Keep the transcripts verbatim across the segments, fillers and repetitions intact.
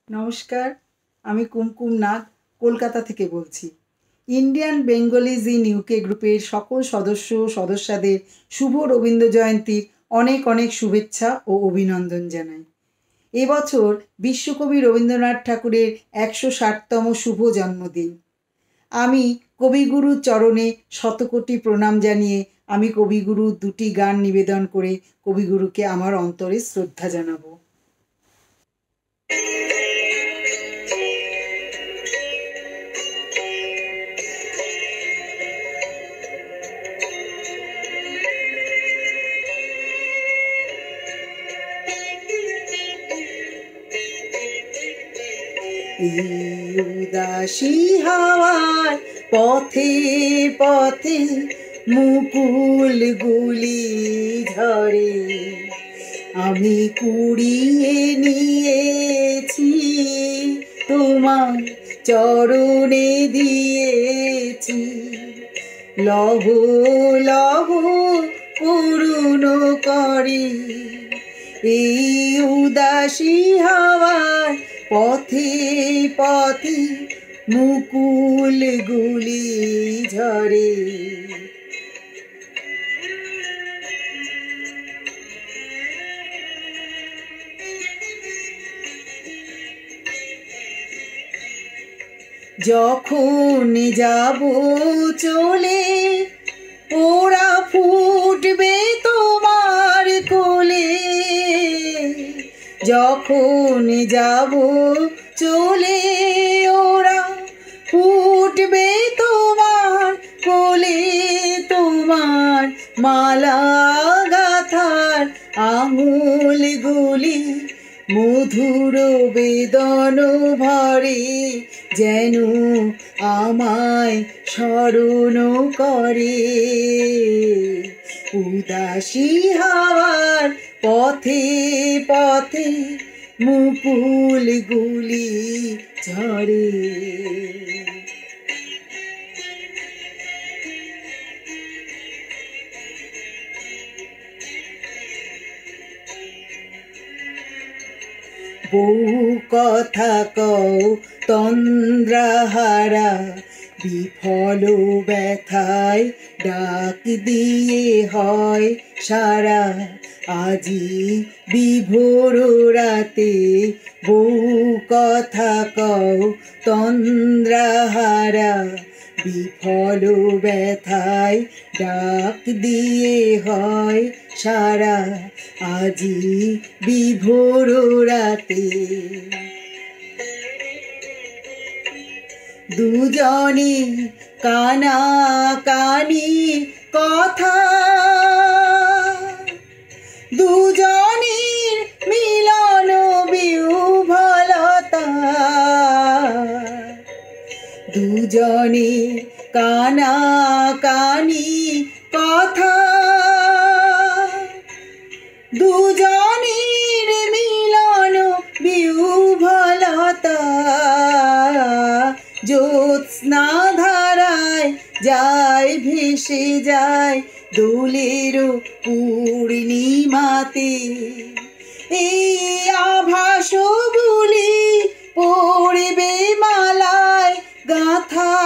নমস্কার, আমি কুমকুম নাগ কলকাতা থেকে বলছি। ইন্ডিয়ান বেঙ্গলিজ ইন ইউকে গ্রুপের সকল সদস্য সদস্যদের শুভ রবীন্দ্র জয়ন্তীর অনেক অনেক শুভেচ্ছা ও অভিনন্দন জানাই। এবছর বিশ্বকবি রবীন্দ্রনাথ ঠাকুরের একশো ষাটতম শুভ জন্মদিন। আমি কবিগুরুর চরণে শতকোটি প্রণাম জানিয়ে আমি কবিগুরুর দুটি গান নিবেদন করে কবিগুরুকে আমার অন্তরে শ্রদ্ধা জানাবো। এই উদাসী হাওয়ার পথে পথে মুকুল গুলি ঝরে, আমি কুড়িয়ে নিয়েছি তোমার চরণে দিয়েছি। লহ লহ করুণ করে এই উদাসী হাওয়ার পথে পথে মুকুল গুলি ঝরে। যখন যাব চলে ওরা ফুটবে তোমার কোলে, যখন যাব চলে ওরা ফুটবে তোমার কোলে, তোমার মালা গাথার আঙুল গুলি মধুর বেদন ভরে, যেন আমায় স্মরণ করে। উদাসী হাওয়ার পথে পথে মুকুল গুলি ঝরে। বহু কথা কও তন্দ্রাহারা, বিফল ব্যথায় ডাক দিয়ে হয় সারা। আজি বিভোর রাতে বহু কথা কও তন্দ্রাহারা, বিফল ব্যথায় ডাক দিয়ে হয় সারা। আজি বিভোর রাতে দুজনে কানা কানি কথা, দুজনের মিলন বিহ্বলতা, দুজনে কানা কানি কথা, দুজনের মিলন বিহ্বলতা। জ্যোৎস্না ধারায় যায় ভেসে যায় দোলের পূর্ণিমাতে, এই আভাস বলি পড়বে মালায় গাথা।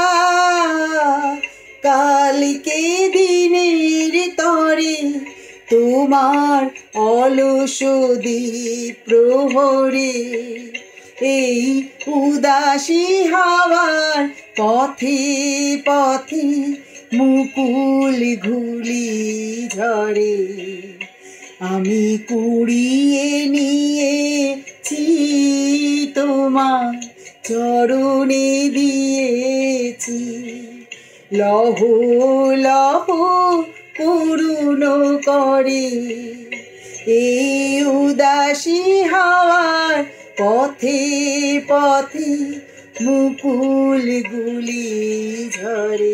কালকে দিনের তরে তোমার অলস দ্বীপ প্রহরে, এই উদাসী হাওয়ার পথে পথে মুকুল গুলি ঝরে। আমি কুড়িয়ে নিয়েছি তোমার চরণে দিয়েছি। লহ লহ করুণ করে এই উদাসী হাওয়ার পথে পথে মুকুল গুলি ঝরে।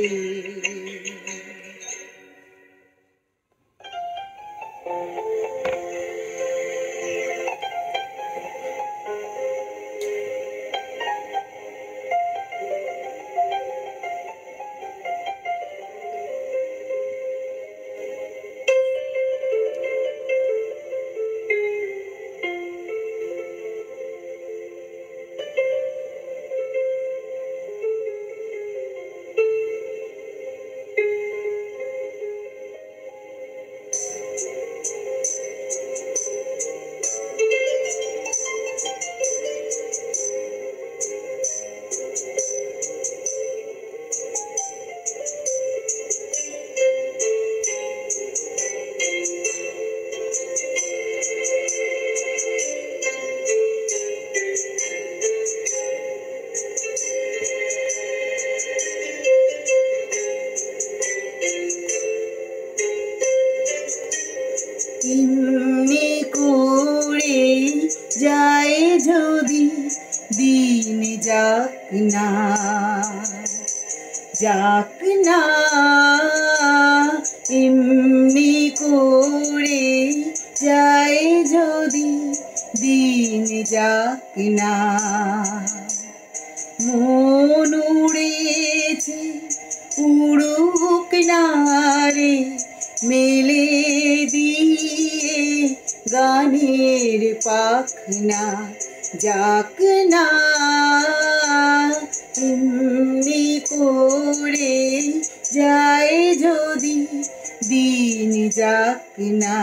দিন যাক না, যাক না এমনি করে যায় যদি দিন যাক না। মন উড়েছে উড়ুক না রে মেলে দিয়ে গানের পাখনা, যাক না এমনি করে যায় যদি দিন যাক না।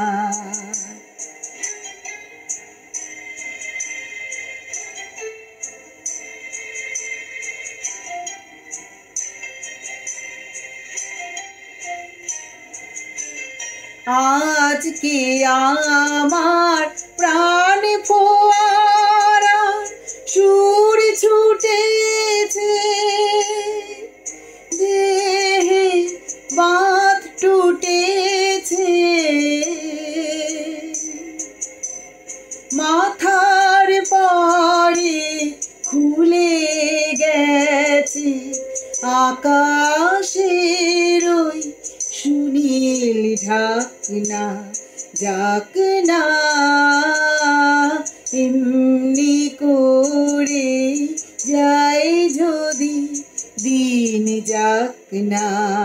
আজকে আমার প্রাণ ফোয়ারা সুর ছুটেছে, দেহে বাঁধ টুটেছে, মাথার পরে খুলে গেছে আকাশের ওই সুনীল ঢাকনা, যাক না এমনি করে যায় যদি দিন যাক না।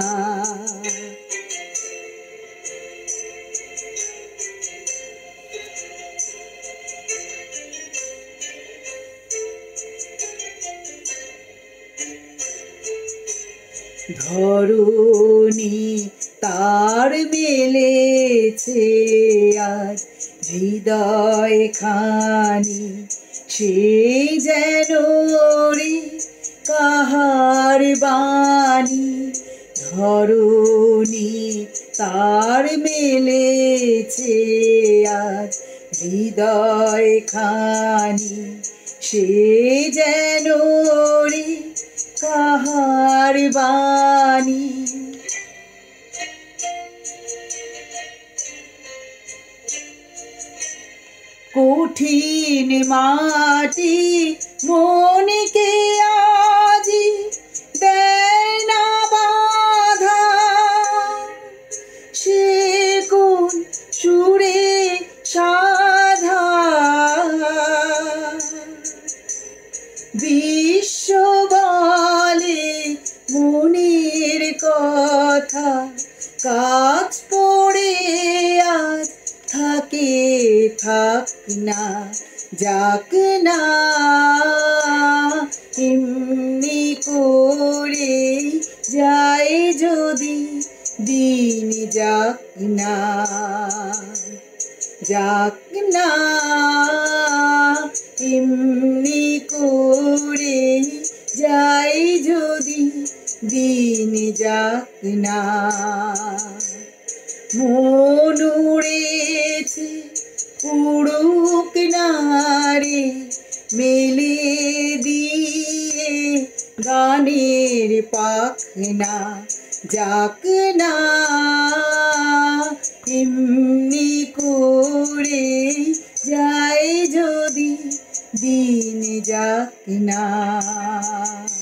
ধরণী তার মেলেছে আজ হৃদয় খানি, সে যেন রে কাহার বাণী। ধরণী তার মেলেছে আজ হৃদয় খানি, সে যেন রে কাহার বাণী। কঠিন মাটি মনকে আজি দেয় না বাধা, সে কোন সুরে সাধা বিশ্ব বলে মনের কথা, কাজ পড়ে আজ থাকে থাক না, যাক না এমনি করে যায় যদি দিন যাক না, যাক না এমনি করে যায় যদি দিন যাক না। মন উড়েছে উড়ুক না রে মেলে দিয়ে গানের পাখনা, যাক না এমনি করে যায় যদি দিন যাক না।